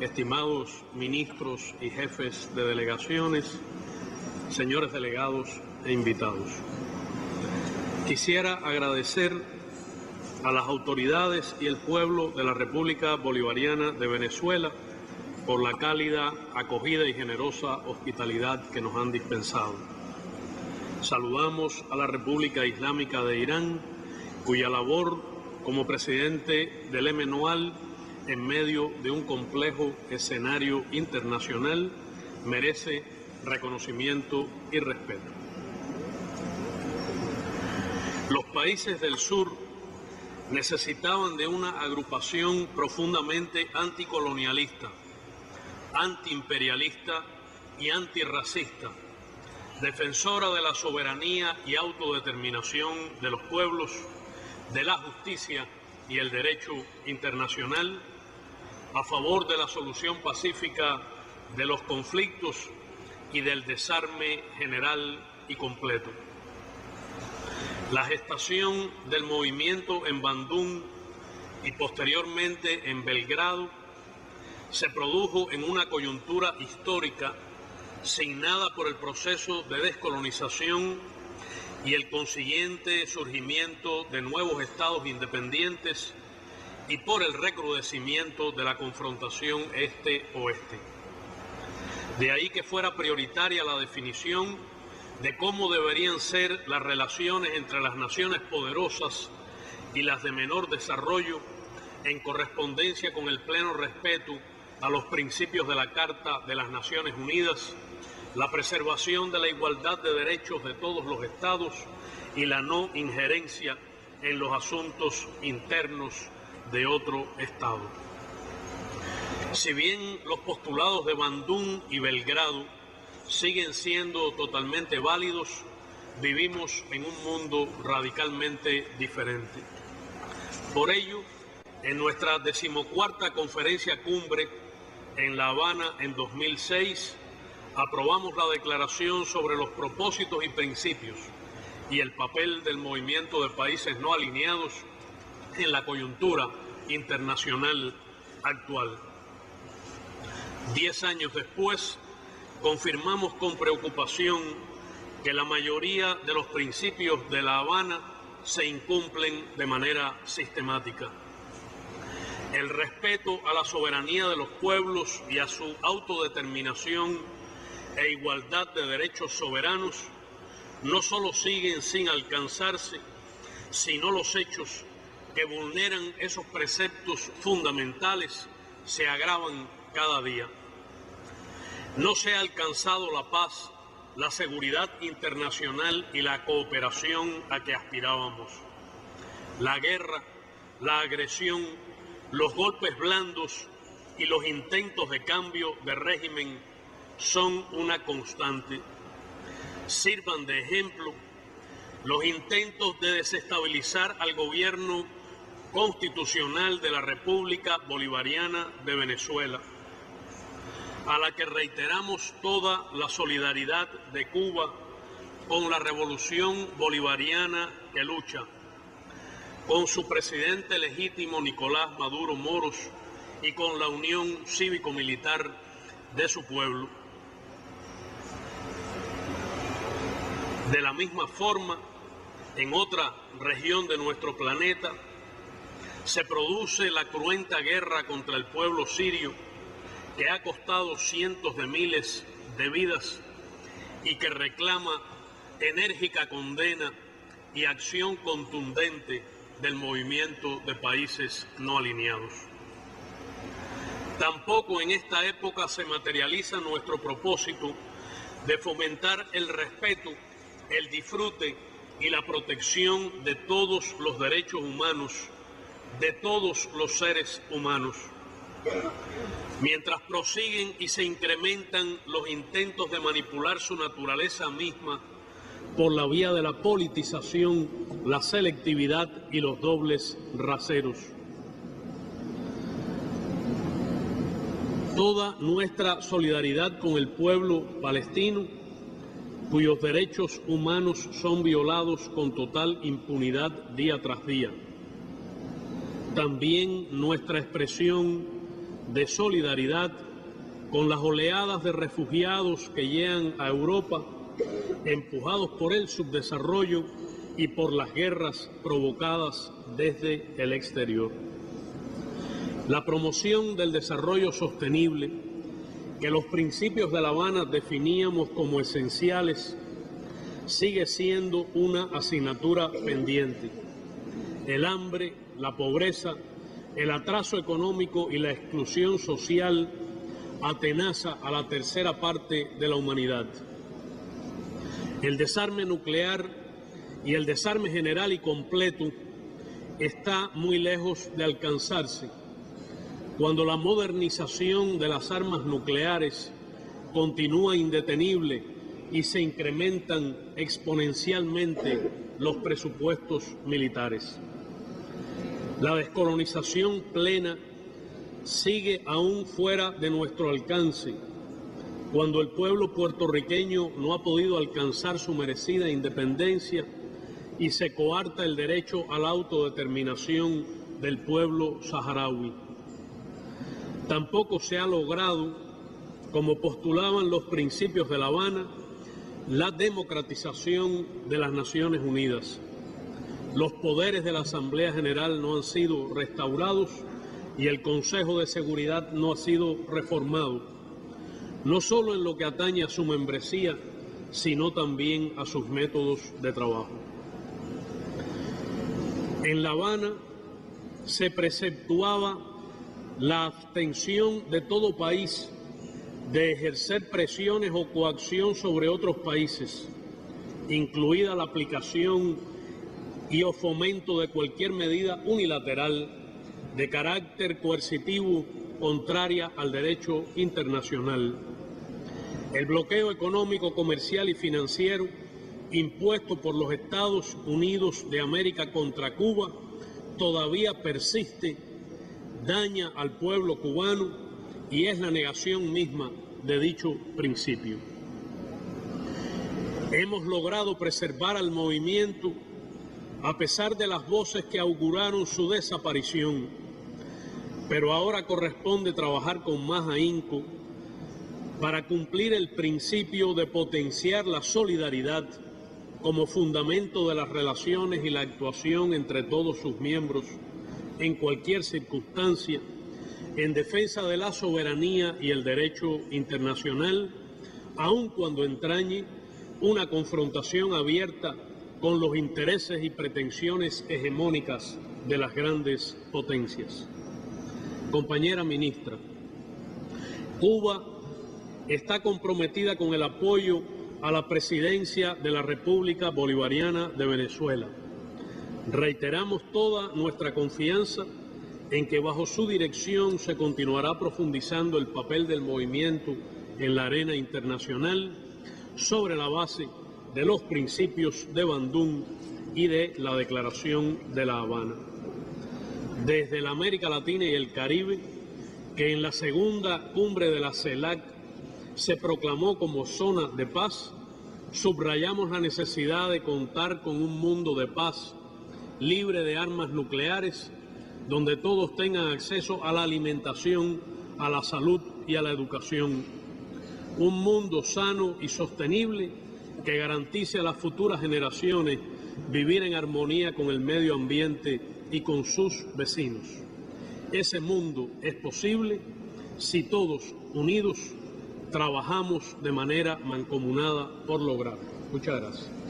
estimados ministros y jefes de delegaciones, señores delegados e invitados. Quisiera agradecer a las autoridades y el pueblo de la República Bolivariana de Venezuela por la cálida acogida y generosa hospitalidad que nos han dispensado. Saludamos a la República Islámica de Irán, cuya labor como presidente del MNUAL en medio de un complejo escenario internacional merece reconocimiento y respeto. Los países del sur necesitaban de una agrupación profundamente anticolonialista, antiimperialista y antirracista, defensora de la soberanía y autodeterminación de los pueblos, de la justicia y el derecho internacional, a favor de la solución pacífica de los conflictos y del desarme general y completo. La gestación del movimiento en Bandung y posteriormente en Belgrado se produjo en una coyuntura histórica signada por el proceso de descolonización y el consiguiente surgimiento de nuevos estados independientes y por el recrudecimiento de la confrontación este-oeste. De ahí que fuera prioritaria la definición de cómo deberían ser las relaciones entre las naciones poderosas y las de menor desarrollo, en correspondencia con el pleno respeto a los principios de la Carta de las Naciones Unidas, la preservación de la igualdad de derechos de todos los estados y la no injerencia en los asuntos internos de otro estado. Si bien los postulados de Bandung y Belgrado siguen siendo totalmente válidos, vivimos en un mundo radicalmente diferente. Por ello, en nuestra 14ª conferencia cumbre en La Habana en 2006, aprobamos la declaración sobre los propósitos y principios y el papel del movimiento de países no alineados en la coyuntura internacional actual. 10 años después, confirmamos con preocupación que la mayoría de los principios de La Habana se incumplen de manera sistemática. El respeto a la soberanía de los pueblos y a su autodeterminación e igualdad de derechos soberanos no solo siguen sin alcanzarse, sino los hechos que vulneran esos preceptos fundamentales se agravan cada día. No se ha alcanzado la paz, la seguridad internacional y la cooperación a que aspirábamos. La guerra, la agresión, los golpes blandos y los intentos de cambio de régimen son una constante. Sirvan de ejemplo los intentos de desestabilizar al gobierno constitucional de la República Bolivariana de Venezuela, a la que reiteramos toda la solidaridad de Cuba con la revolución bolivariana que lucha, con su presidente legítimo Nicolás Maduro Moros y con la unión cívico-militar de su pueblo. De la misma forma, en otra región de nuestro planeta, se produce la cruenta guerra contra el pueblo sirio que ha costado cientos de miles de vidas y que reclama enérgica condena y acción contundente del movimiento de países no alineados. Tampoco en esta época se materializa nuestro propósito de fomentar el respeto, el disfrute y la protección de todos los derechos humanos, de todos los seres humanos. Mientras prosiguen y se incrementan los intentos de manipular su naturaleza misma por la vía de la politización, la selectividad y los dobles raseros. Toda nuestra solidaridad con el pueblo palestino, cuyos derechos humanos son violados con total impunidad día tras día. También nuestra expresión de solidaridad con las oleadas de refugiados que llegan a Europa, empujados por el subdesarrollo y por las guerras provocadas desde el exterior. La promoción del desarrollo sostenible, que los principios de La Habana definíamos como esenciales, sigue siendo una asignatura pendiente. El hambre, la pobreza, el atraso económico y la exclusión social atenaza a la tercera parte de la humanidad. El desarme nuclear y el desarme general y completo está muy lejos de alcanzarse, cuando la modernización de las armas nucleares continúa indetenible y se incrementan exponencialmente los presupuestos militares. La descolonización plena sigue aún fuera de nuestro alcance, cuando el pueblo puertorriqueño no ha podido alcanzar su merecida independencia y se coarta el derecho a la autodeterminación del pueblo saharaui. Tampoco se ha logrado, como postulaban los principios de La Habana, la democratización de las Naciones Unidas. Los poderes de la Asamblea General no han sido restaurados y el Consejo de Seguridad no ha sido reformado, no solo en lo que atañe a su membresía, sino también a sus métodos de trabajo. En La Habana se preceptuaba la abstención de todo país de ejercer presiones o coacción sobre otros países, incluida la aplicación y o fomento de cualquier medida unilateral de carácter coercitivo contraria al derecho internacional. El bloqueo económico, comercial y financiero impuesto por los Estados Unidos de América contra Cuba todavía persiste, daña al pueblo cubano y es la negación misma de dicho principio. Hemos logrado preservar al movimiento a pesar de las voces que auguraron su desaparición, pero ahora corresponde trabajar con más ahínco para cumplir el principio de potenciar la solidaridad como fundamento de las relaciones y la actuación entre todos sus miembros en cualquier circunstancia, en defensa de la soberanía y el derecho internacional, aun cuando entrañe una confrontación abierta con los intereses y pretensiones hegemónicas de las grandes potencias. Compañera ministra, Cuba está comprometida con el apoyo a la presidencia de la República Bolivariana de Venezuela. Reiteramos toda nuestra confianza en que bajo su dirección se continuará profundizando el papel del movimiento en la arena internacional sobre la base de los principios de Bandung y de la Declaración de La Habana. Desde la América Latina y el Caribe, que en la segunda cumbre de la CELAC se proclamó como zona de paz, subrayamos la necesidad de contar con un mundo de paz, libre de armas nucleares, donde todos tengan acceso a la alimentación, a la salud y a la educación. Un mundo sano y sostenible que garantice a las futuras generaciones vivir en armonía con el medio ambiente y con sus vecinos. Ese mundo es posible si todos unidos trabajamos de manera mancomunada por lograrlo. Muchas gracias.